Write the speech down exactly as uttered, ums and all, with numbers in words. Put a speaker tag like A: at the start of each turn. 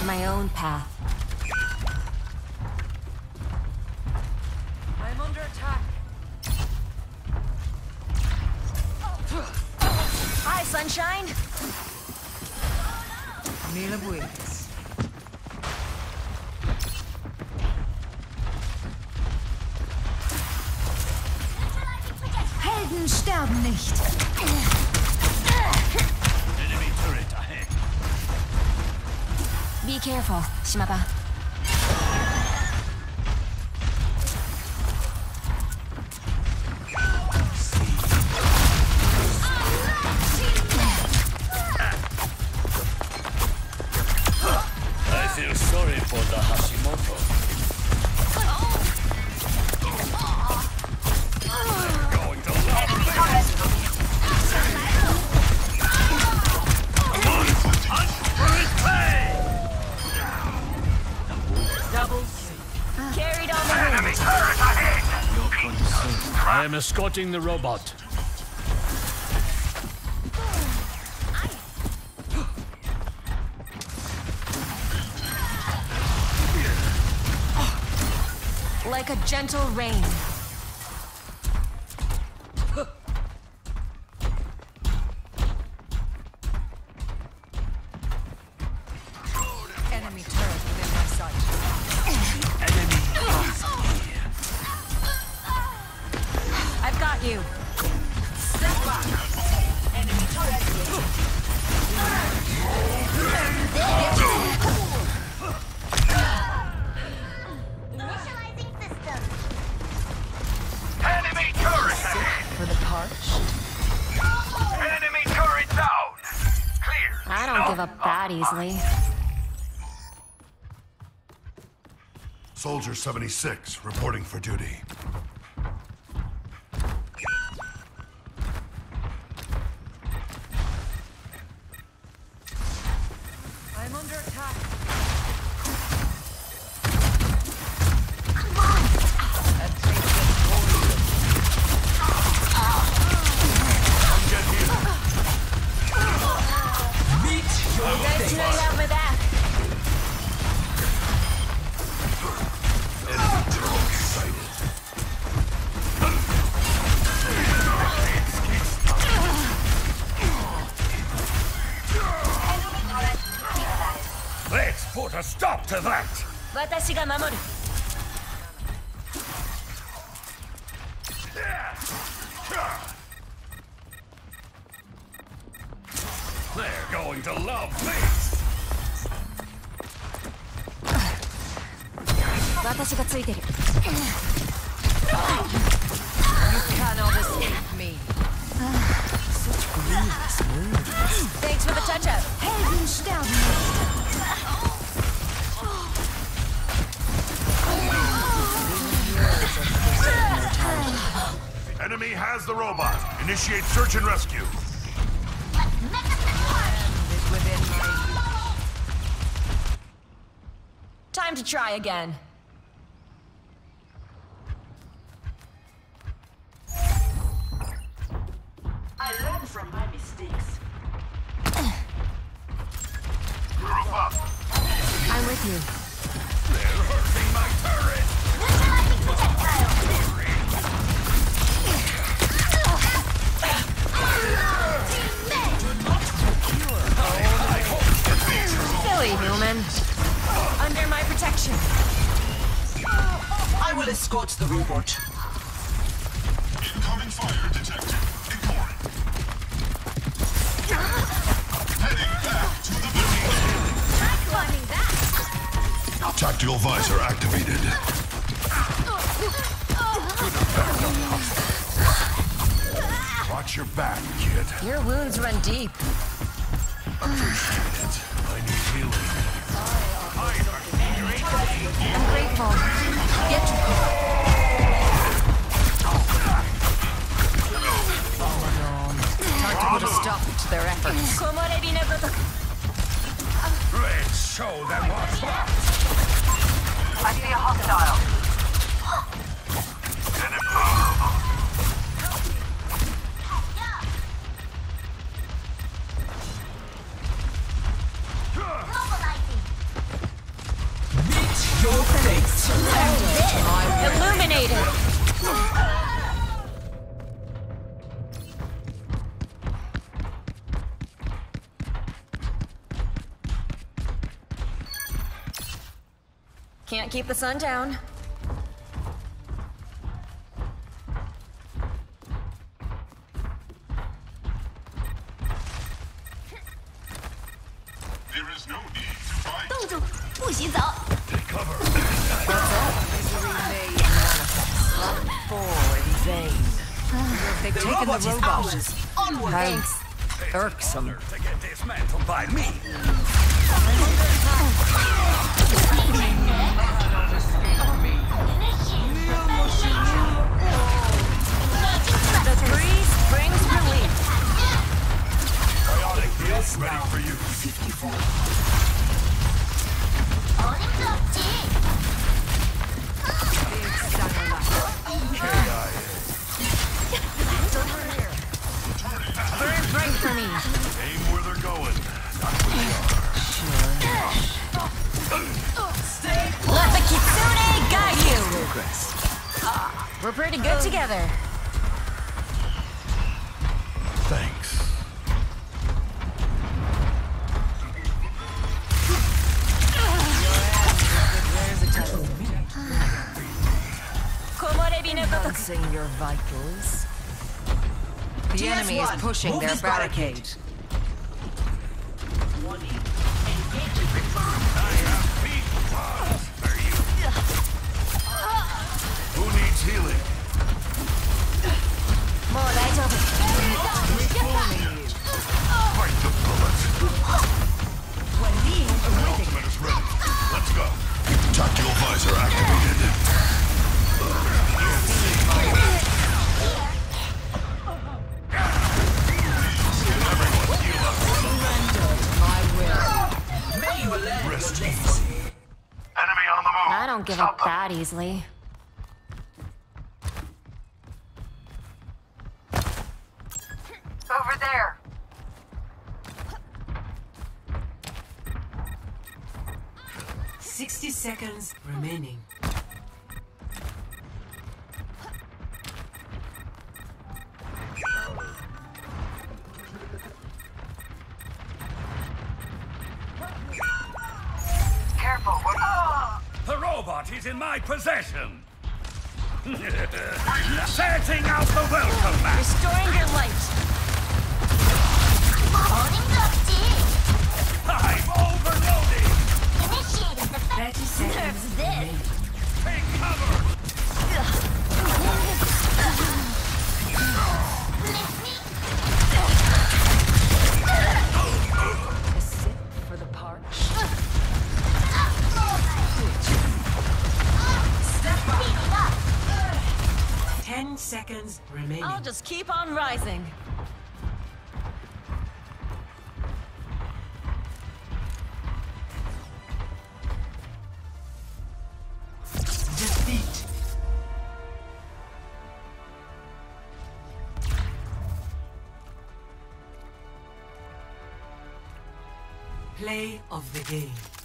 A: carve my own path.
B: I'm under attack.
A: Hi, sunshine.
B: Mila Buies.
C: Helden sterben nicht.
D: Enemy turret ahead.
A: Be careful, Shimaba.
D: I feel sorry for the Hashimoto. They're going to love this. Hunt for his pay!
B: Double kill.
A: Carried on the wind.
D: Your concern. I am escorting the robot.
A: Like a gentle rain.
B: Enemy turret within my sight.
D: Enemy is here.
A: I've got you.
B: Step back. Enemy turret.
C: Initializing system.
E: Enemy turret ahead!
B: For the parched.
E: Enemy turret down! Clear!
A: I don't give up that easily.
F: Soldier seventy-six, reporting for duty.
B: I'm under attack.
A: You guys tonight have my back.
D: Let's put a stop to that!
A: 私が守る。
D: They're going to love this!
A: 私がついてる。
B: You cannot escape me.
A: Thanks for the touch-up.
C: Helden sterben nicht.
F: Enemy has the robot. Initiate search and rescue.
B: Is within my
A: Time to try again.
G: I learn from my mistakes.
E: Group up!
A: I'm with you.
D: They're hurting my turret!
C: Initializing projectile.
A: Silly human. Under my protection.
G: I will escort the robot.
F: Incoming fire detected. Ignore it. Heading back to the building.
C: Try climbing that.
F: Tactical visor activated. Watch your back, kid.
A: Your wounds run deep.
F: Appreciate it. I need healing.
A: I'm grateful. Get to
B: time to put a stop to their efforts.
D: Let's show them what's what!
G: I see a hostile.
C: Mobilizing.
A: Illuminated! Can't keep the sun down.
F: There is no need to fight.
C: 冻住，不洗澡。
F: Take cover.
B: For in vain. They've taken the robot. How irksome.
D: To get dismantled by me.
A: The breeze brings relief.
F: Bionic heals ready for you.
C: オレンジロッチ。
A: Burn bright for me.
F: Aim where they're going. Not where they are.
A: Let the Kitsune guide you. We're pretty good together.
F: Thanks.
B: Balancing your vitals. The enemy is pushing
G: Move
B: their
G: this
B: barricade.
G: barricade.
F: Who needs healing?
A: More light over.
F: Fight the bullet. Ultimate is ready. Let's go. Tactical visor activated. Everyone heal up.
B: My will.
F: Rest easy. Enemy on the move.
A: I don't give up that easily.
G: Over there. Sixty seconds remaining. Careful. What?
D: The robot is in my possession. Setting out the welcome mat.
A: Restoring your light.
C: オレンジロッチ。
D: I'm overloading.
C: Initiated the
G: Thirty seconds remaining.
D: Take cover.
B: A sip for the parched.
G: Ten seconds remaining.
A: I'll just keep on rising.
G: Defeat. Play of the game.